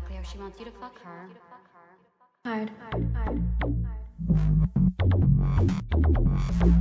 exactly how she wants you to fuck her. Hard.